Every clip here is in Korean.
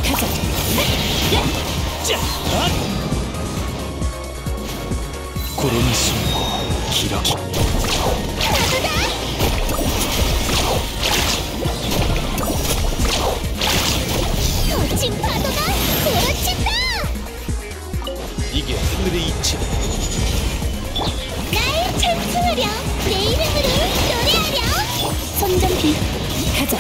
가자. 자, 구름이 숨고 기러기. 거친 파도가 몰아친다. 이게 하늘의 이치다. 날 찬송하렴. 내 이름으로 노래하렴. 손전비 가자.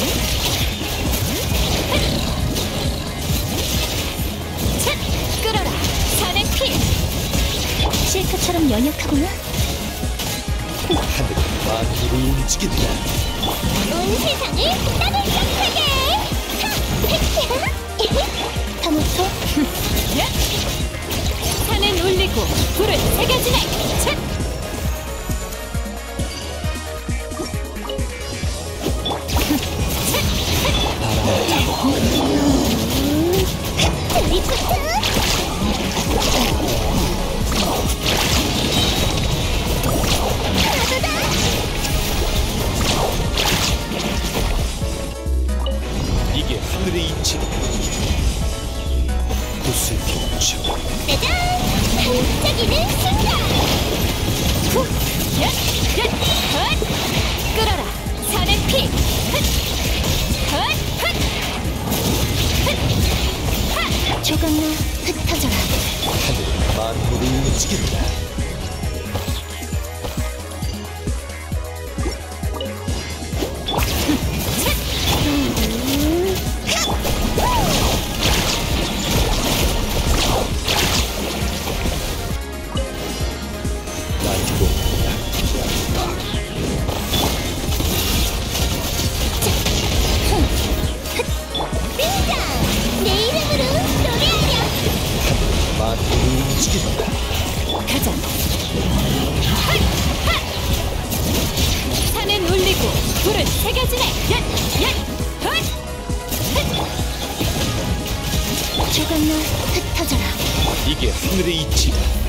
차! 끌어라. 산의 피. 실크처럼 연약하구나. 하늘은 만물을 움직인다. 온 세상을 따뜻하게. 타모토 야! 산은 울리고 불은 새겨지네. 차! 바람을 타고 드리프트. 파도다. 이게 하늘의 이치다. 구슬 경주. 짜잔! 반짝이는 순간! 후! 야! 야! 헛! 끌어라! 산의 피! 헛! 헛! 헛! 헛! 하! 조각나 흩어져라. 하늘은 만물을 움직인다. 날고 등장! 내 이름으로 노래하렴! 만물을 움직인다. 가자. 헛! 하! 산은 울리고 불은 새겨지네! 얏! 얏! 헛! 헛! 조각나 흩어져라. 이게 하늘의 이치다.